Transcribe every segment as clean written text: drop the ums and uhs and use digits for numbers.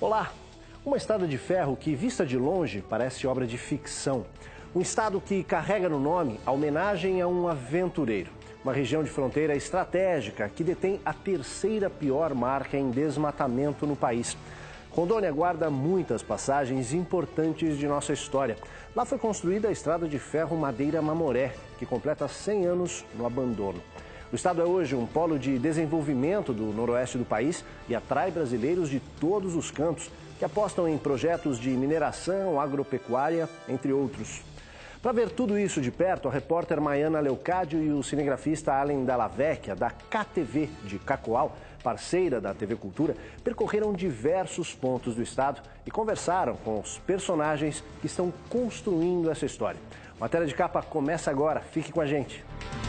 Olá! Uma estrada de ferro que, vista de longe, parece obra de ficção. Um estado que carrega no nome a homenagem a um aventureiro. Uma região de fronteira estratégica que detém a terceira pior marca em desmatamento no país. Rondônia guarda muitas passagens importantes de nossa história. Lá foi construída a estrada de ferro Madeira-Mamoré, que completa 100 anos no abandono. O estado é hoje um polo de desenvolvimento do noroeste do país e atrai brasileiros de todos os cantos que apostam em projetos de mineração, agropecuária, entre outros. Para ver tudo isso de perto, a repórter Maiana Leocádio e o cinegrafista Allen Dallavecchia, da KTV de Cacoal, parceira da TV Cultura, percorreram diversos pontos do estado e conversaram com os personagens que estão construindo essa história. A matéria de capa começa agora, fique com a gente.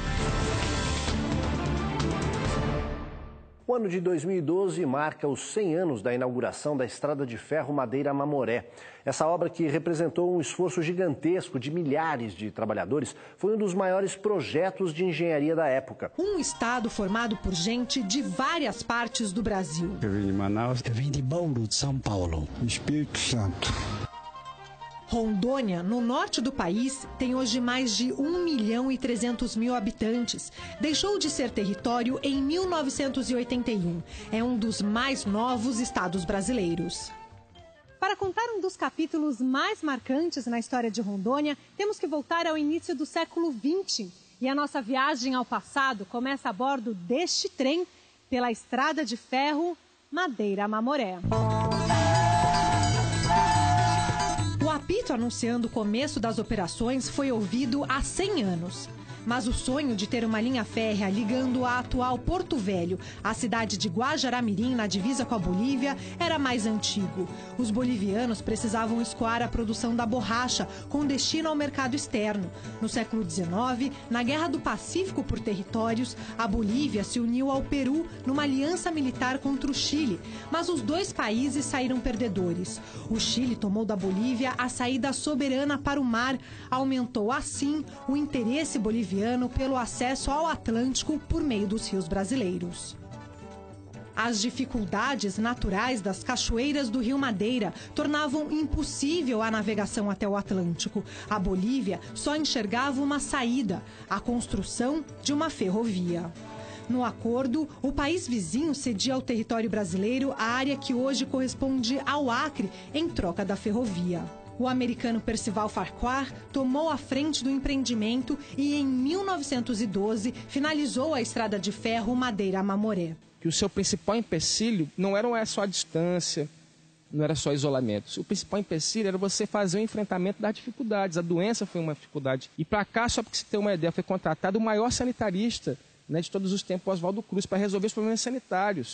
O ano de 2012 marca os 100 anos da inauguração da Estrada de Ferro Madeira-Mamoré. Essa obra, que representou um esforço gigantesco de milhares de trabalhadores, foi um dos maiores projetos de engenharia da época. Um estado formado por gente de várias partes do Brasil. Eu vim de Manaus. Eu vim de Bauru, de São Paulo. Espírito Santo. Rondônia, no norte do país, tem hoje mais de 1.300.000 habitantes. Deixou de ser território em 1981. É um dos mais novos estados brasileiros. Para contar um dos capítulos mais marcantes na história de Rondônia, temos que voltar ao início do século XX. E a nossa viagem ao passado começa a bordo deste trem pela Estrada de Ferro Madeira-Mamoré. O apito anunciando o começo das operações foi ouvido há 100 anos. Mas o sonho de ter uma linha férrea ligando a atual Porto Velho à cidade de Guajará-Mirim, na divisa com a Bolívia, era mais antigo. Os bolivianos precisavam escoar a produção da borracha com destino ao mercado externo. No século XIX, na Guerra do Pacífico por territórios, a Bolívia se uniu ao Peru numa aliança militar contra o Chile, mas os dois países saíram perdedores. O Chile tomou da Bolívia a saída soberana para o mar, aumentou assim o interesse boliviano pelo acesso ao Atlântico por meio dos rios brasileiros. As dificuldades naturais das cachoeiras do Rio Madeira tornavam impossível a navegação até o Atlântico. A Bolívia só enxergava uma saída: a construção de uma ferrovia. No acordo, o país vizinho cedia ao território brasileiro a área que hoje corresponde ao Acre em troca da ferrovia. O americano Percival Farquhar tomou a frente do empreendimento e, em 1912, finalizou a estrada de ferro Madeira-Mamoré. Que o seu principal empecilho não era só a distância, não era só isolamento. O principal empecilho era você fazer o enfrentamento das dificuldades. A doença foi uma dificuldade. E para cá, só para você ter uma ideia, foi contratado o maior sanitarista, de todos os tempos, Oswaldo Cruz, para resolver os problemas sanitários.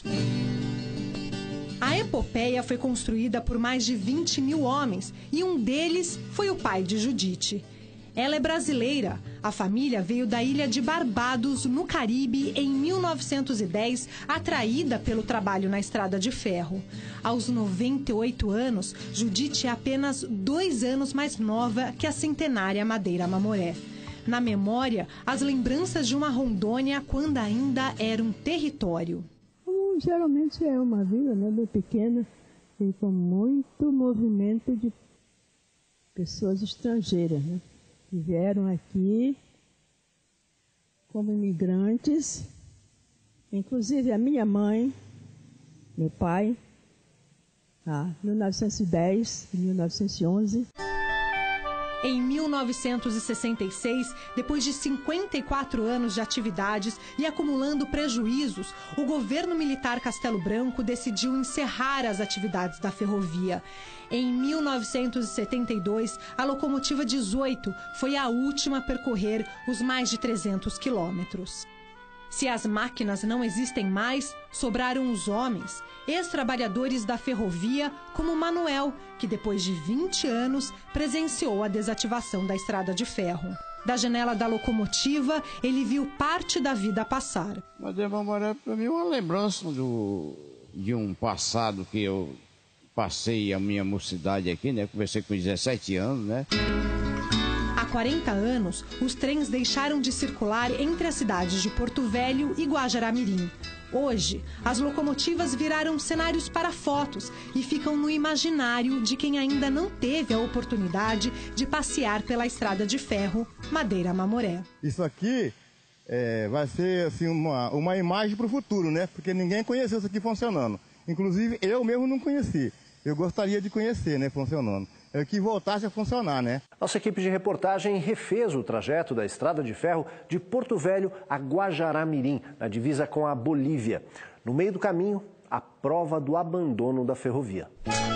A epopeia foi construída por mais de 20.000 homens e um deles foi o pai de Judite. Ela é brasileira. A família veio da ilha de Barbados, no Caribe, em 1910, atraída pelo trabalho na estrada de ferro. Aos 98 anos, Judite é apenas 2 anos mais nova que a centenária Madeira-Mamoré. Na memória, as lembranças de uma Rondônia quando ainda era um território. Geralmente é uma vila, bem pequena e com muito movimento de pessoas estrangeiras, que vieram aqui como imigrantes, inclusive a minha mãe, meu pai, 1910 e 1911. Em 1966, depois de 54 anos de atividades e acumulando prejuízos, o governo militar Castelo Branco decidiu encerrar as atividades da ferrovia. Em 1972, a locomotiva 18 foi a última a percorrer os mais de 300 quilômetros. Se as máquinas não existem mais, sobraram os homens, ex-trabalhadores da ferrovia, como Manuel, que depois de 20 anos presenciou a desativação da estrada de ferro. Da janela da locomotiva, ele viu parte da vida passar. Madeira-Mamoré, para mim, é uma lembrança de um passado que eu passei a minha mocidade aqui, Comecei com 17 anos, Há 40 anos, os trens deixaram de circular entre as cidades de Porto Velho e Guajará-Mirim. Hoje, as locomotivas viraram cenários para fotos e ficam no imaginário de quem ainda não teve a oportunidade de passear pela estrada de ferro Madeira-Mamoré. Isso aqui vai ser assim, uma imagem para o futuro, né? Porque ninguém conheceu isso aqui funcionando. Inclusive, eu mesmo não conheci. Eu gostaria de conhecer, né, funcionando. Que voltasse a funcionar, né? Nossa equipe de reportagem refez o trajeto da estrada de ferro de Porto Velho a Guajará-Mirim, na divisa com a Bolívia. No meio do caminho, a prova do abandono da ferrovia.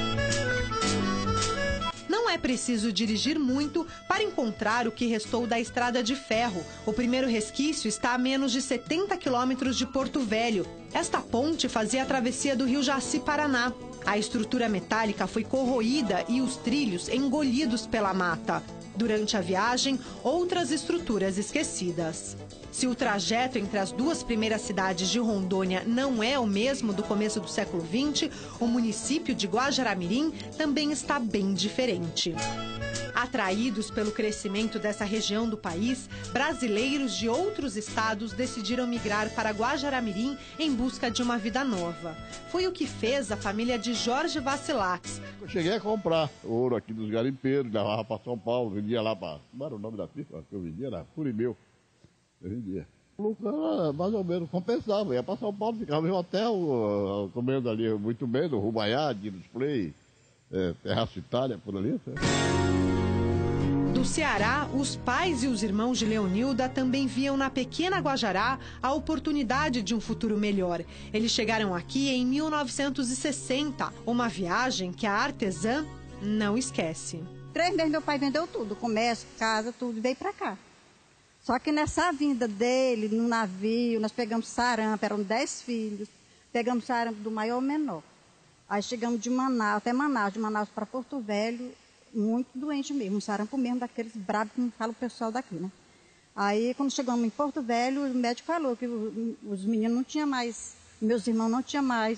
Não é preciso dirigir muito para encontrar o que restou da estrada de ferro. O primeiro resquício está a menos de 70 quilômetros de Porto Velho. Esta ponte fazia a travessia do rio Jaci-Paraná. A estrutura metálica foi corroída e os trilhos engolidos pela mata. Durante a viagem, outras estruturas esquecidas. Se o trajeto entre as duas primeiras cidades de Rondônia não é o mesmo do começo do século XX, o município de Guajará-Mirim também está bem diferente. Atraídos pelo crescimento dessa região do país, brasileiros de outros estados decidiram migrar para Guajará-Mirim em busca de uma vida nova. Foi o que fez a família de Jorge Vacilax. Eu cheguei a comprar ouro aqui dos garimpeiros, levava para São Paulo, vendia lá para... Como era o nome da firma que eu vendia? Era Furimeu. Eu vendia. O lucro era mais ou menos compensava. Ia para São Paulo, ficava em hotel, comendo ali muito bem, no Rubaiá, Display, Terraço Itália, por ali. Sabe? Do Ceará, os pais e os irmãos de Leonilda também viam na pequena Guajará a oportunidade de um futuro melhor. Eles chegaram aqui em 1960, uma viagem que a artesã não esquece. 3 meses meu pai vendeu tudo, comércio, casa, tudo, e veio para cá. Só que nessa vinda dele, no navio, nós pegamos sarampo, eram 10 filhos, pegamos sarampo do maior ao menor. Aí chegamos de Manaus, até Manaus, de Manaus para Porto Velho, muito doente mesmo, um sarampo mesmo daqueles bravos que não fala o pessoal daqui, né? Aí, quando chegamos em Porto Velho, o médico falou que os meninos não tinham mais, meus irmãos não tinham mais.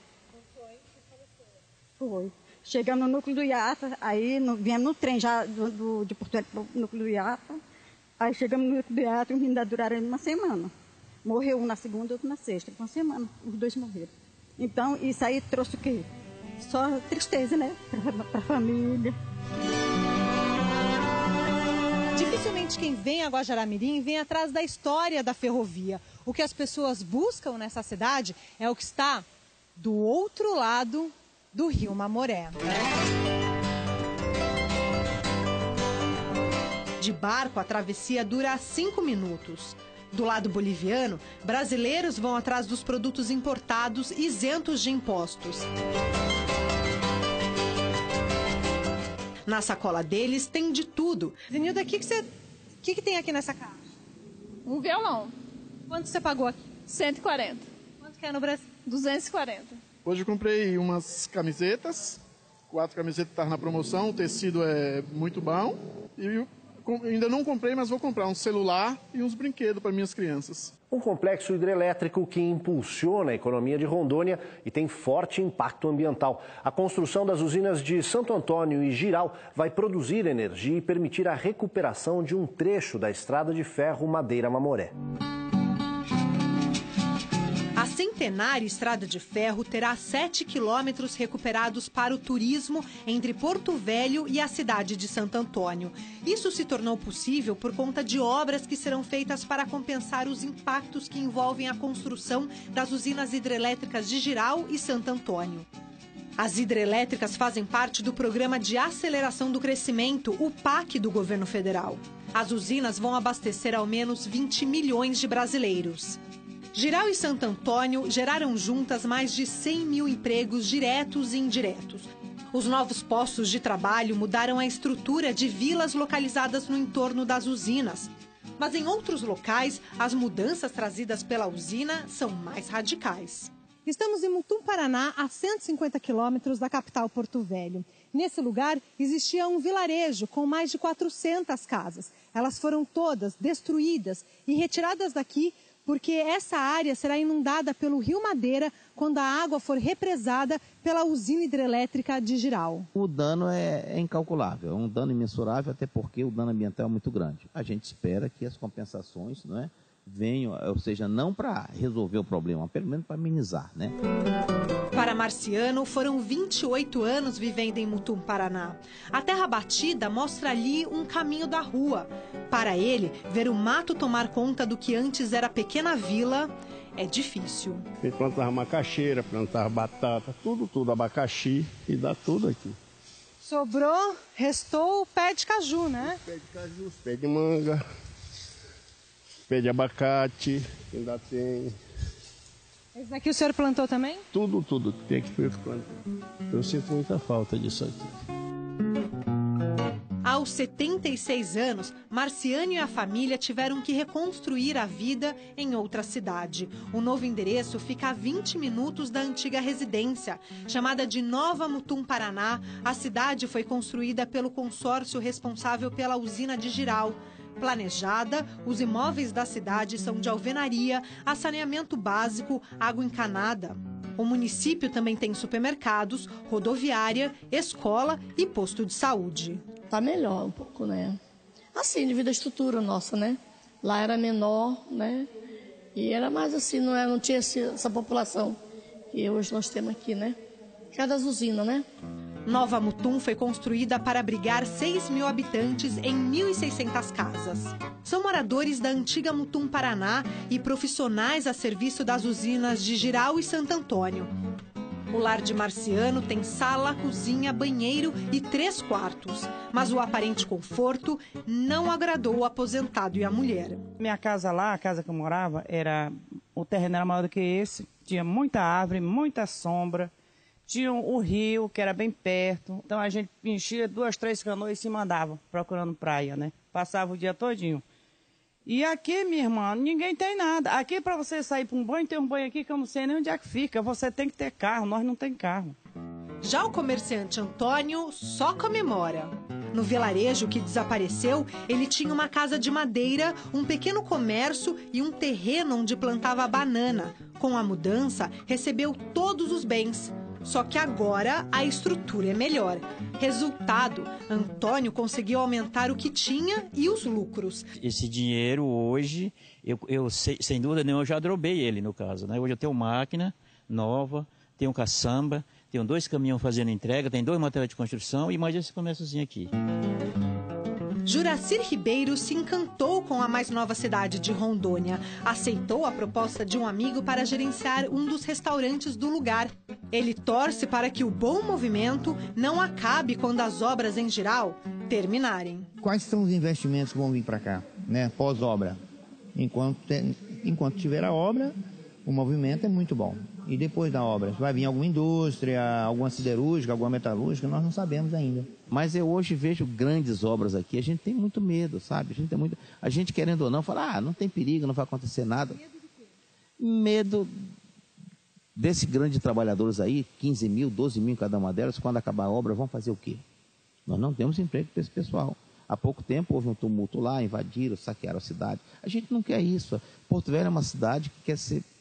Foi. Chegamos no núcleo do IATA, aí viemos no trem já de Porto Velho para o núcleo do IATA. Aí chegamos no núcleo do IATA e os meninos ainda duraram uma semana. Morreu um na segunda e outro na sexta. Com uma semana, os 2 morreram. Então, isso aí trouxe o quê? Só tristeza, né? Para a família. Dificilmente quem vem a Guajará-Mirim vem atrás da história da ferrovia. O que as pessoas buscam nessa cidade é o que está do outro lado do rio Mamoré. De barco, a travessia dura 5 minutos. Do lado boliviano, brasileiros vão atrás dos produtos importados isentos de impostos. Na sacola deles tem de tudo. Zenilda, o que tem aqui nessa caixa? Um violão. Quanto você pagou aqui? 140. Quanto que é no Brasil? 240. Hoje eu comprei umas camisetas. 4 camisetas estavam na promoção, o tecido é muito bom. E ainda não comprei, mas vou comprar um celular e uns brinquedos para minhas crianças. Um complexo hidrelétrico que impulsiona a economia de Rondônia e tem forte impacto ambiental. A construção das usinas de Santo Antônio e Jirau vai produzir energia e permitir a recuperação de um trecho da estrada de ferro Madeira-Mamoré. A centenária estrada de ferro terá 7 quilômetros recuperados para o turismo entre Porto Velho e a cidade de Santo Antônio. Isso se tornou possível por conta de obras que serão feitas para compensar os impactos que envolvem a construção das usinas hidrelétricas de Jirau e Santo Antônio. As hidrelétricas fazem parte do Programa de Aceleração do Crescimento, o PAC, do governo federal. As usinas vão abastecer ao menos 20 milhões de brasileiros. Jirau e Santo Antônio geraram juntas mais de 100 mil empregos diretos e indiretos. Os novos postos de trabalho mudaram a estrutura de vilas localizadas no entorno das usinas. Mas em outros locais, as mudanças trazidas pela usina são mais radicais. Estamos em Mutum, Paraná, a 150 quilômetros da capital Porto Velho. Nesse lugar existia um vilarejo com mais de 400 casas. Elas foram todas destruídas e retiradas daqui porque essa área será inundada pelo rio Madeira quando a água for represada pela usina hidrelétrica de Jirau. O dano é incalculável, é um dano imensurável, até porque o dano ambiental é muito grande. A gente espera que as compensações, venham, ou seja, não para resolver o problema, pelo menos para amenizar, né? Para Marciano, foram 28 anos vivendo em Mutum, Paraná. A terra batida mostra ali um caminho da rua. Para ele, ver o mato tomar conta do que antes era pequena vila é difícil. A gente plantava macaxeira, plantava batata, tudo, abacaxi e dá tudo aqui. Sobrou, restou o pé de caju, né? Pé de caju, pé de manga, pé de abacate, ainda tem. Esse daqui o senhor plantou também? Tudo, tem que plantar. Eu sinto muita falta disso aqui. Aos 76 anos, Marciano e a família tiveram que reconstruir a vida em outra cidade. O novo endereço fica a 20 minutos da antiga residência. Chamada de Nova Mutum, Paraná, a cidade foi construída pelo consórcio responsável pela usina de Jirau. Planejada, os imóveis da cidade são de alvenaria, a saneamento básico, água encanada. O município também tem supermercados, rodoviária, escola e posto de saúde. Tá melhor um pouco, né? Assim, devido à estrutura nossa, né? Lá era menor, né? E era mais assim, não tinha essa população que hoje nós temos aqui, né? Cada usina, né? Nova Mutum foi construída para abrigar 6.000 habitantes em 1.600 casas. São moradores da antiga Mutum, Paraná e profissionais a serviço das usinas de Jirau e Santo Antônio. O lar de Marciano tem sala, cozinha, banheiro e 3 quartos. Mas o aparente conforto não agradou o aposentado e a mulher. Minha casa lá, a casa que eu morava, o terreno era maior do que esse. Tinha muita árvore, muita sombra. Tinha o rio, que era bem perto. Então a gente enchia 2, 3 canoas e se mandava procurando praia, né? Passava o dia todinho. E aqui, minha irmã, ninguém tem nada. Aqui, para você sair para um banho, tem um banho aqui que eu não sei nem onde é que fica. Você tem que ter carro, nós não tem carro. Já o comerciante Antônio só comemora. No vilarejo que desapareceu, ele tinha uma casa de madeira, um pequeno comércio e um terreno onde plantava banana. Com a mudança, recebeu todos os bens. Só que agora a estrutura é melhor. Resultado, Antônio conseguiu aumentar o que tinha e os lucros. Esse dinheiro hoje, sem dúvida nenhuma, eu já drobei ele no caso, né? Hoje eu tenho máquina nova, tenho caçamba, tenho 2 caminhões fazendo entrega, tenho 2 materiais de construção e mais esse comérciozinho aqui. Juracir Ribeiro se encantou com a mais nova cidade de Rondônia. Aceitou a proposta de um amigo para gerenciar um dos restaurantes do lugar. Ele torce para que o bom movimento não acabe quando as obras em Jirau terminarem. Quais são os investimentos que vão vir para cá, né, pós-obra? Enquanto tiver a obra, o movimento é muito bom. E depois da obra, vai vir alguma indústria, alguma siderúrgica, alguma metalúrgica, nós não sabemos ainda. Mas eu hoje vejo grandes obras aqui, a gente tem muito medo, sabe? A gente querendo ou não, fala, não tem perigo, não vai acontecer nada. Medo desse grande de trabalhadores aí, 15 mil, 12 mil em cada uma delas, quando acabar a obra, vão fazer o quê? Nós não temos emprego para esse pessoal. Há pouco tempo houve um tumulto lá, invadiram, saquearam a cidade. A gente não quer isso. Porto Velho é uma cidade que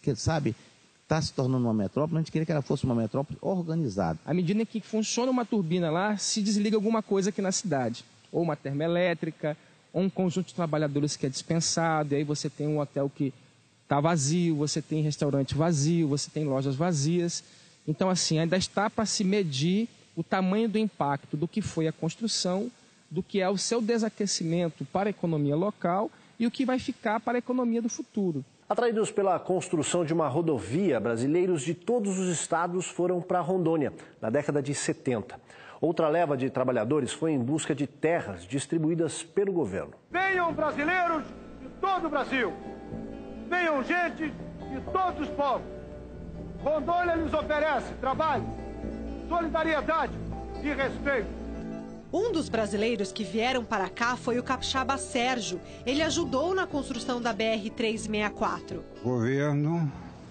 está se tornando uma metrópole, a gente queria que ela fosse uma metrópole organizada. À medida que funciona uma turbina lá, se desliga alguma coisa aqui na cidade. Ou uma termoelétrica, ou um conjunto de trabalhadores que é dispensado, e aí você tem um hotel que está vazio, você tem restaurante vazio, você tem lojas vazias. Então, assim, ainda está para se medir o tamanho do impacto do que foi a construção, do que é o seu desaquecimento para a economia local e o que vai ficar para a economia do futuro. Atraídos pela construção de uma rodovia, brasileiros de todos os estados foram para Rondônia, na década de 70. Outra leva de trabalhadores foi em busca de terras distribuídas pelo governo. Venham brasileiros de todo o Brasil. Venham gente de todos os povos. Rondônia lhes oferece trabalho, solidariedade e respeito. Um dos brasileiros que vieram para cá foi o capixaba Sérgio. Ele ajudou na construção da BR-364. O governo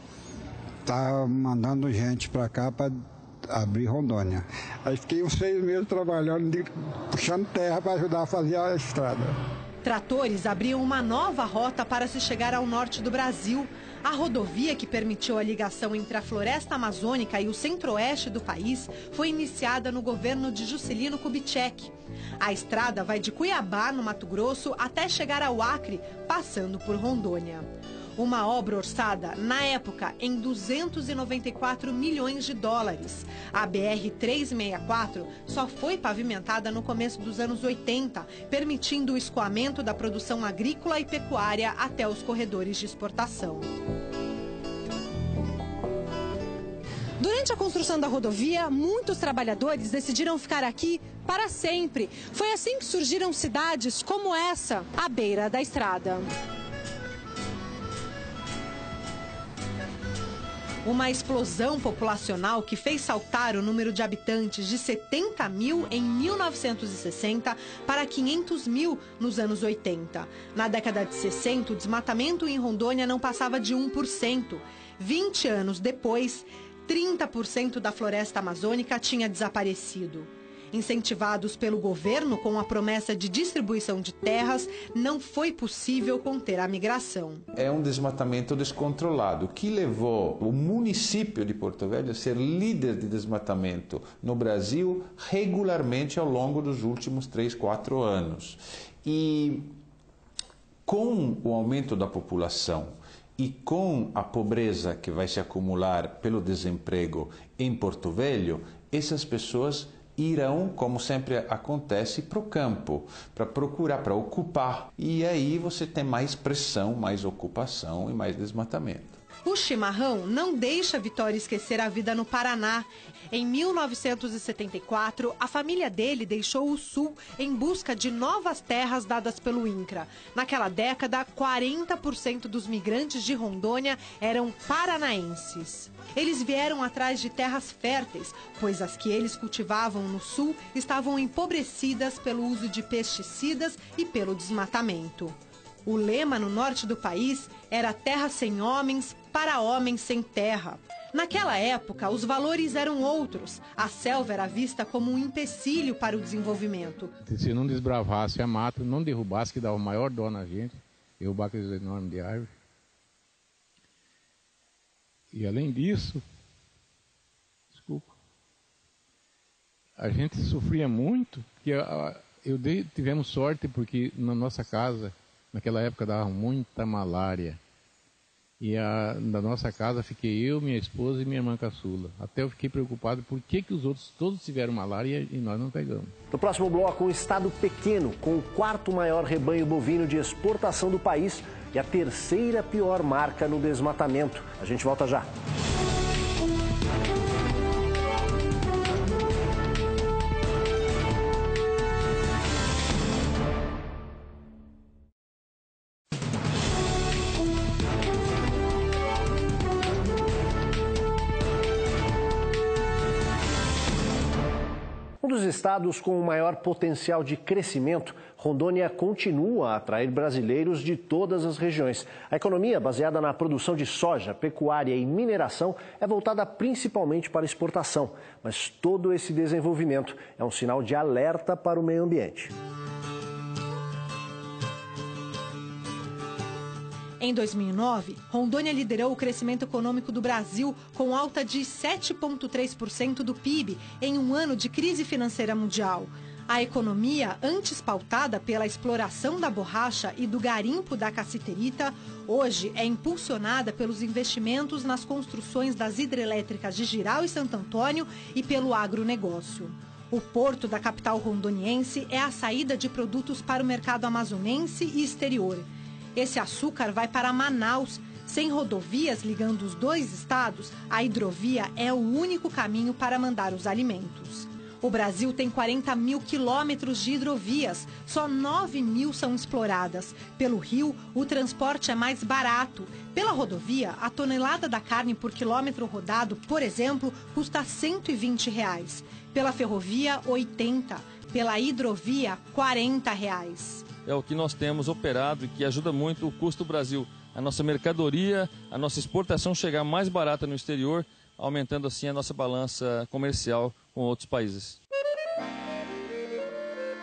está mandando gente para cá para abrir Rondônia. Aí fiquei uns 6 meses trabalhando, puxando terra para ajudar a fazer a estrada. Tratores abriam uma nova rota para se chegar ao norte do Brasil. A rodovia que permitiu a ligação entre a floresta amazônica e o centro-oeste do país foi iniciada no governo de Juscelino Kubitschek. A estrada vai de Cuiabá, no Mato Grosso, até chegar ao Acre, passando por Rondônia. Uma obra orçada, na época, em 294 milhões de dólares. A BR-364 só foi pavimentada no começo dos anos 80, permitindo o escoamento da produção agrícola e pecuária até os corredores de exportação. Durante a construção da rodovia, muitos trabalhadores decidiram ficar aqui para sempre. Foi assim que surgiram cidades como essa, à beira da estrada. Uma explosão populacional que fez saltar o número de habitantes de 70 mil em 1960 para 500 mil nos anos 80. Na década de 60, o desmatamento em Rondônia não passava de 1%. 20 anos depois, 30% da floresta amazônica tinha desaparecido. Incentivados pelo governo com a promessa de distribuição de terras, não foi possível conter a migração. É um desmatamento descontrolado, que levou o município de Porto Velho a ser líder de desmatamento no Brasil regularmente ao longo dos últimos 3, 4 anos. E com o aumento da população e com a pobreza que vai se acumular pelo desemprego em Porto Velho, essas pessoas irão, como sempre acontece, para o campo, para procurar, para ocupar. E aí você tem mais pressão, mais ocupação e mais desmatamento. O chimarrão não deixa Vitória esquecer a vida no Paraná. Em 1974, a família dele deixou o sul em busca de novas terras dadas pelo INCRA. Naquela década, 40% dos migrantes de Rondônia eram paranaenses. Eles vieram atrás de terras férteis, pois as que eles cultivavam no sul estavam empobrecidas pelo uso de pesticidas e pelo desmatamento. O lema no norte do país era terra sem homens para homens sem terra. Naquela época, os valores eram outros. A selva era vista como um empecilho para o desenvolvimento. Se não desbravasse a mata, não derrubasse, que dava maior dó na gente, derrubar aqueles enormes de árvore. E além disso, a gente sofria muito, que tivemos sorte porque na nossa casa, naquela época dava muita malária. E na nossa casa fiquei eu, minha esposa e minha irmã caçula. Até eu fiquei preocupado por que os outros todos tiveram malária e nós não pegamos. No próximo bloco, um estado pequeno, com o 4º maior rebanho bovino de exportação do país e a 3ª pior marca no desmatamento. A gente volta já. Um dos estados com o maior potencial de crescimento, Rondônia continua a atrair brasileiros de todas as regiões. A economia, baseada na produção de soja, pecuária e mineração, é voltada principalmente para exportação. Mas todo esse desenvolvimento é um sinal de alerta para o meio ambiente. Em 2009, Rondônia liderou o crescimento econômico do Brasil com alta de 7,3% do PIB em um ano de crise financeira mundial. A economia, antes pautada pela exploração da borracha e do garimpo da cassiterita, hoje é impulsionada pelos investimentos nas construções das hidrelétricas de Jirau e Santo Antônio e pelo agronegócio. O porto da capital rondoniense é a saída de produtos para o mercado amazonense e exterior. Esse açúcar vai para Manaus. Sem rodovias ligando os dois estados, a hidrovia é o único caminho para mandar os alimentos. O Brasil tem 40 mil quilômetros de hidrovias, só 9 mil são exploradas. Pelo rio, o transporte é mais barato. Pela rodovia, a tonelada da carne por quilômetro rodado, por exemplo, custa R$ 120. Pela ferrovia, R$ 80. Pela hidrovia, R$ 40. É o que nós temos operado e que ajuda muito o custo do Brasil. A nossa mercadoria, a nossa exportação chegar mais barata no exterior, aumentando assim a nossa balança comercial com outros países.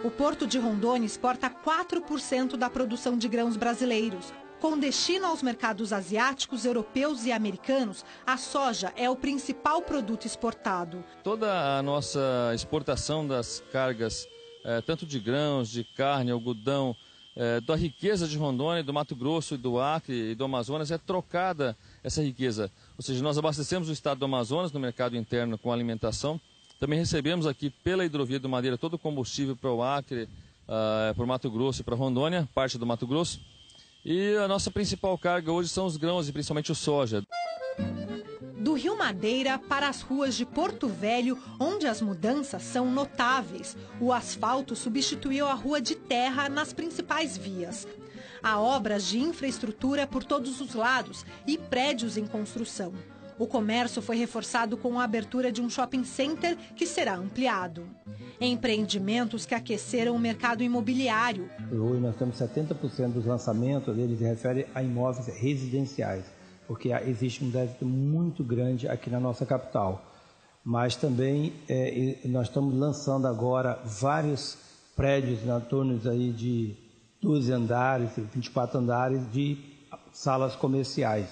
O Porto de Rondônia exporta 4% da produção de grãos brasileiros. Com destino aos mercados asiáticos, europeus e americanos, a soja é o principal produto exportado. Toda a nossa exportação das cargas, tanto de grãos, de carne, algodão, da riqueza de Rondônia, do Mato Grosso, do Acre e do Amazonas, é trocada essa riqueza. Ou seja, nós abastecemos o estado do Amazonas no mercado interno com alimentação. Também recebemos aqui pela hidrovia do Madeira todo o combustível para o Acre, para o Mato Grosso e para Rondônia, parte do Mato Grosso. E a nossa principal carga hoje são os grãos e principalmente o soja. Do Rio Madeira para as ruas de Porto Velho, onde as mudanças são notáveis. O asfalto substituiu a rua de terra nas principais vias. Há obras de infraestrutura por todos os lados e prédios em construção. O comércio foi reforçado com a abertura de um shopping center que será ampliado. Empreendimentos que aqueceram o mercado imobiliário. Hoje nós temos 70% dos lançamentos, eles se referem a imóveis residenciais, porque existe um déficit muito grande aqui na nossa capital. Mas também nós estamos lançando agora vários prédios em torno aí de 12 andares, 24 andares de salas comerciais.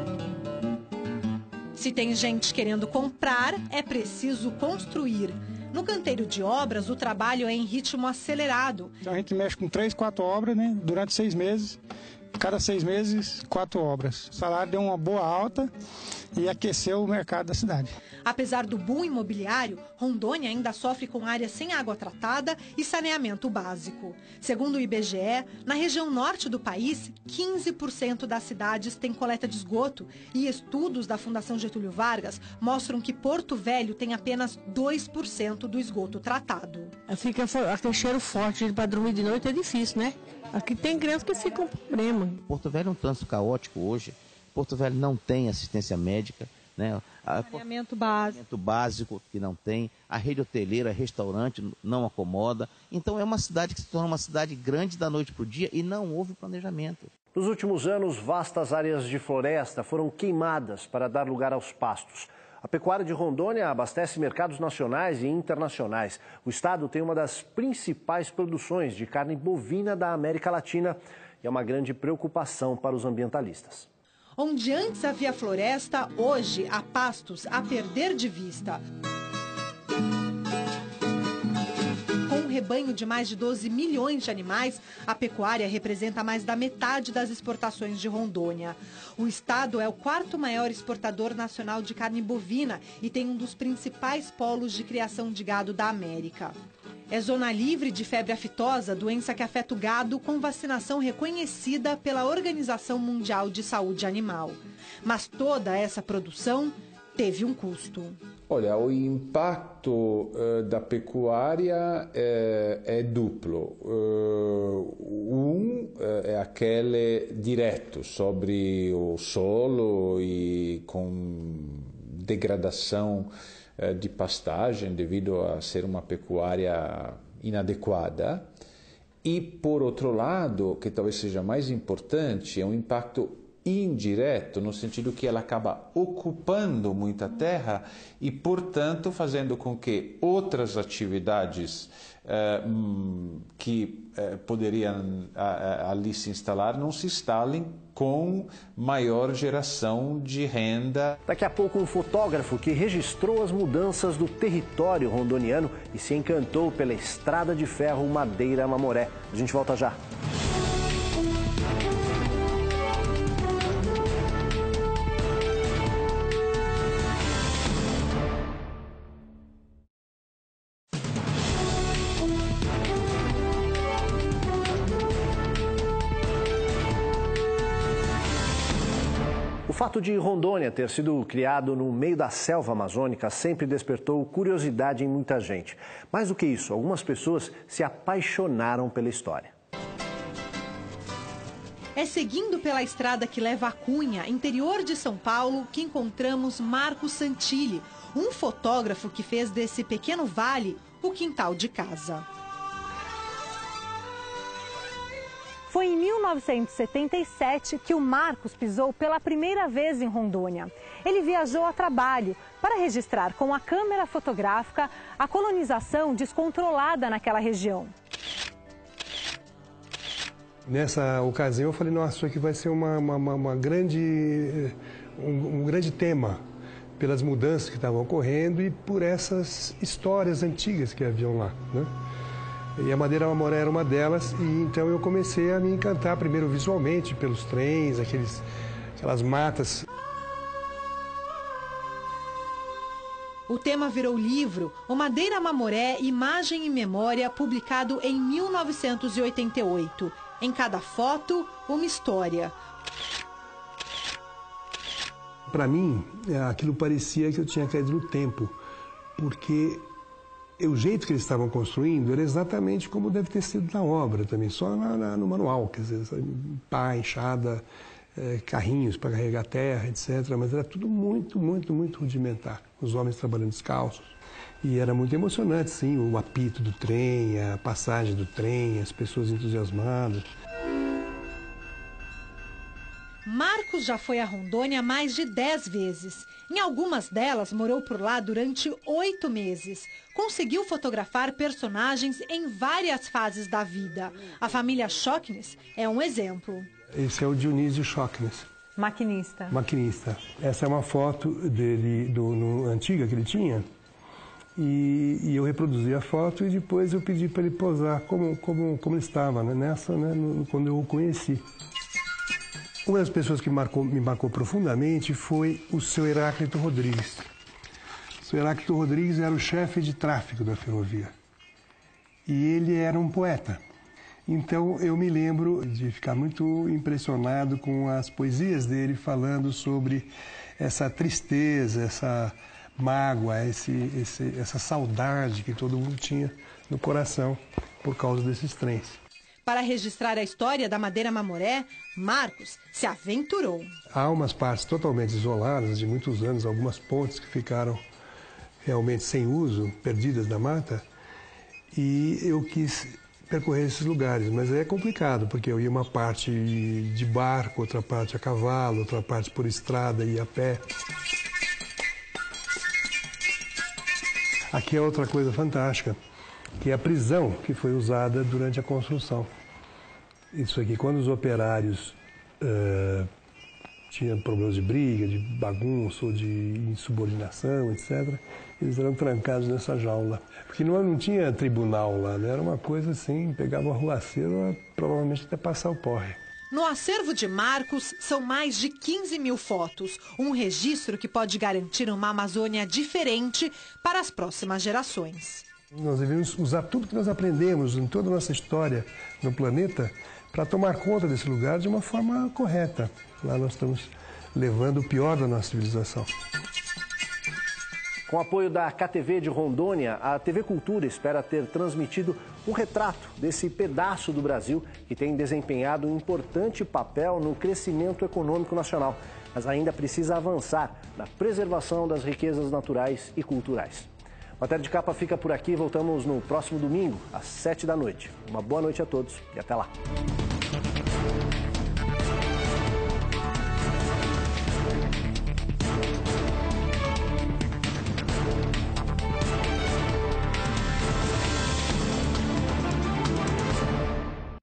Se tem gente querendo comprar, é preciso construir. No canteiro de obras, o trabalho é em ritmo acelerado. A gente mexe com 3, 4 obras, né? Durante 6 meses. Cada 6 meses, 4 obras. O salário deu uma boa alta e aqueceu o mercado da cidade. Apesar do boom imobiliário, Rondônia ainda sofre com áreas sem água tratada e saneamento básico. Segundo o IBGE, na região norte do país, 15% das cidades têm coleta de esgoto e estudos da Fundação Getúlio Vargas mostram que Porto Velho tem apenas 2% do esgoto tratado. Fica aquele cheiro forte, para dormir de noite é difícil, né? Aqui tem crianças que ficam com problema. Porto Velho é um trânsito caótico hoje. Porto Velho não tem assistência médica, né? Saneamento básico que não tem, a rede hoteleira, restaurante não acomoda. Então é uma cidade que se torna uma cidade grande da noite para o dia e não houve planejamento. Nos últimos anos, vastas áreas de floresta foram queimadas para dar lugar aos pastos. A pecuária de Rondônia abastece mercados nacionais e internacionais. O estado tem uma das principais produções de carne bovina da América Latina e é uma grande preocupação para os ambientalistas. Onde antes havia floresta, hoje há pastos a perder de vista. Com um rebanho de mais de 12 milhões de animais, a pecuária representa mais da metade das exportações de Rondônia. O estado é o 4º maior exportador nacional de carne bovina e tem um dos principais polos de criação de gado da América. É zona livre de febre aftosa, doença que afeta o gado, com vacinação reconhecida pela Organização Mundial de Saúde Animal. Mas toda essa produção teve um custo. Olha, o impacto da pecuária é duplo. É aquele direto sobre o solo e com degradação de pastagem devido a ser uma pecuária inadequada. E, por outro lado, que talvez seja mais importante, é um impacto indireto, no sentido que ela acaba ocupando muita terra e, portanto, fazendo com que outras atividades que poderiam ali se instalar não se instalem com maior geração de renda. Daqui a pouco, um fotógrafo que registrou as mudanças do território rondoniano e se encantou pela estrada de ferro Madeira-Mamoré. A gente volta já. O fato de Rondônia ter sido criado no meio da selva amazônica sempre despertou curiosidade em muita gente. Mais do que isso, algumas pessoas se apaixonaram pela história. É seguindo pela estrada que leva a Cunha, interior de São Paulo, que encontramos Marco Santilli, um fotógrafo que fez desse pequeno vale o quintal de casa. Foi em 1977 que o Marcos pisou pela primeira vez em Rondônia. Ele viajou a trabalho para registrar com a câmera fotográfica a colonização descontrolada naquela região. Nessa ocasião eu falei, nossa, isso aqui vai ser um grande tema pelas mudanças que estavam ocorrendo e por essas histórias antigas que haviam lá, né? E a Madeira Mamoré era uma delas, e então eu comecei a me encantar, primeiro visualmente, pelos trens, aquelas matas. O tema virou livro, O Madeira Mamoré, Imagem e Memória, publicado em 1988. Em cada foto, uma história. Para mim, aquilo parecia que eu tinha caído no tempo, porque o jeito que eles estavam construindo era exatamente como deve ter sido na obra também, só no manual, quer dizer, pá, enxada, carrinhos para carregar terra, etc. Mas era tudo muito, muito, muito rudimentar. Os homens trabalhando descalços. E era muito emocionante, sim, o apito do trem, a passagem do trem, as pessoas entusiasmadas. Marcos já foi a Rondônia mais de 10 vezes. Em algumas delas, morou por lá durante 8 meses. Conseguiu fotografar personagens em várias fases da vida. A família Schocknes é um exemplo. Esse é o Dionísio Schocknes. Maquinista. Maquinista. Essa é uma foto dele, antiga que ele tinha. E eu reproduzi a foto e depois eu pedi para ele posar como ele estava, né? Quando eu o conheci. Uma das pessoas que me marcou profundamente foi o seu Heráclito Rodrigues. O seu Heráclito Rodrigues era o chefe de tráfego da ferrovia. E ele era um poeta. Então eu me lembro de ficar muito impressionado com as poesias dele falando sobre essa tristeza, essa mágoa, essa saudade que todo mundo tinha no coração por causa desses trens. Para registrar a história da Madeira Mamoré, Marcos se aventurou. Há umas partes totalmente isoladas, de muitos anos, algumas pontes que ficaram realmente sem uso, perdidas na mata, e eu quis percorrer esses lugares, mas é complicado, porque eu ia uma parte de barco, outra parte a cavalo, outra parte por estrada e a pé. Aqui é outra coisa fantástica, que é a prisão que foi usada durante a construção. Isso aqui, quando os operários tinham problemas de briga, de bagunça ou de insubordinação, etc., eles eram trancados nessa jaula. Porque não tinha tribunal lá, né? Era uma coisa assim, pegava o arruaceiro, provavelmente até passar o porre. No acervo de Marcos, são mais de 15 mil fotos. Um registro que pode garantir uma Amazônia diferente para as próximas gerações. Nós devemos usar tudo que nós aprendemos em toda a nossa história no planeta para tomar conta desse lugar de uma forma correta. Lá nós estamos levando o pior da nossa civilização. Com o apoio da KTV de Rondônia, a TV Cultura espera ter transmitido um retrato desse pedaço do Brasil que tem desempenhado um importante papel no crescimento econômico nacional, mas ainda precisa avançar na preservação das riquezas naturais e culturais. O Matéria de Capa fica por aqui, voltamos no próximo domingo, às 7 da noite. Uma boa noite a todos e até lá.